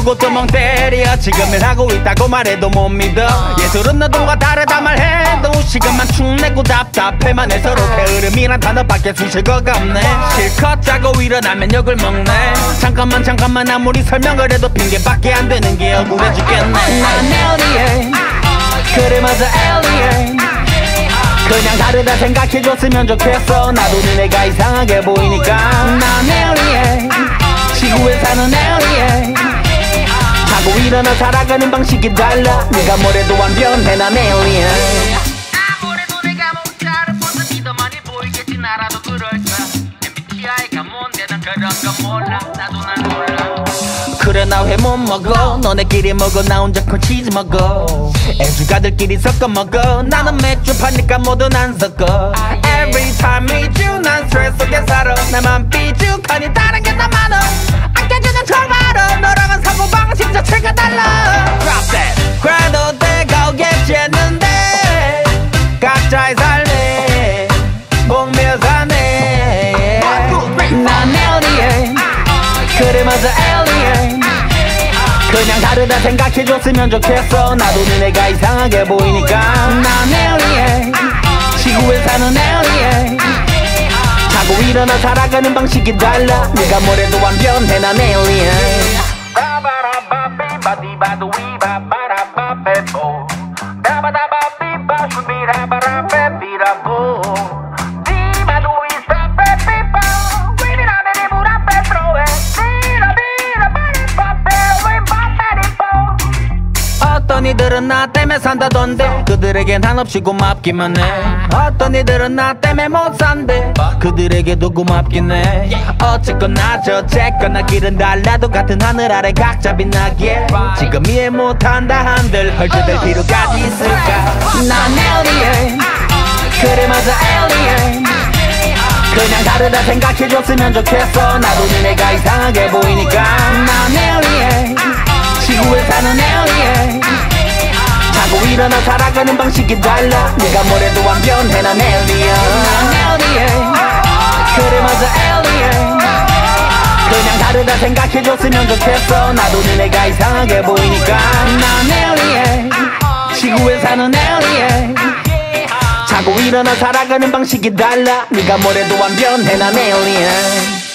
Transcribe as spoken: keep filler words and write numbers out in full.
그것도 멍 때려 지금은 하고 있다고 말해도 못 믿어 예술은 너도가 다르다 말해도 시간만 축 내고 답답해만 해 서로 게으름이란 단어밖에 쑤실 것 없네 실컷 자고 일어나면 욕을 먹네 잠깐만 잠깐만 아무리 설명을 해도 핑계밖에 안 되는 게 억울해 죽겠네 난 alien 그래 맞아 alien 그냥 다르다 생각해줬으면 좋겠어 나도 너네가 이상하게 보이니까 난 alien 지구에 사는 alien 자고 일어나 살아가는 방식이 달라 네가 뭐래도 안 변해 난 alien 아무래도 내가 못 다른 모습이 더 많이 보이겠지 나라도 그럴까 엠비티아이가 뭔데 난 그런 거 몰라 나도 난 몰라 그래 나 회 못 먹어 너네끼리 먹어 나 혼자 콘치즈 먹어 애주가들끼리 섞어 먹어 나는 맥주 파니까 모두 난 섞어 Every time we do 난 스트레스 속에 살아 나만 삐죽하니 다른 게 더 많아 안 깨지는 척 말어 너랑은 사고방식 자체가 달라 Drop that 그래도 때가 오겠지는데 각자의 삶에 목매어 사네 난 alien 그래 맞아 alien 그냥 다르다 생각해줬으면 좋겠어 나도 너네가 이상하게 보이니까 난 alien 지구에 사는 alien 자고 일어나 살아가는 방식이 달라 네가 뭐래도 안 변해 난 alien 어떤 이들은 나 때문에 산다던데 그들에겐 한없이 고맙기만 해 어떤 이들은 나 때문에 못 산대 그들에게도 고맙긴 해 어쨌거나 저쨌거나 길은 달라도 같은 하늘 아래 각자 빛나게 지금 이해 못한다 한들 헐뜯을 필요까지 있을까 난 alien 그래 맞아 alien 그냥 다르다 생각해줬으면 좋겠어 나도 너네가 이상하게 보이니까 난 alien 지구에 사는 alien 자고 일어나 살아가는 방식이 달라 네가 뭐래도 안 변해 난 alien 난 alien 그래 맞아 alien 그냥 다르다 생각해줬으면 좋겠어 나도 너네가 이상하게 보이니까 난 alien 지구에 사는 alien 자고 일어나 살아가는 방식이 달라 네가 뭐래도 안 변해 난 alien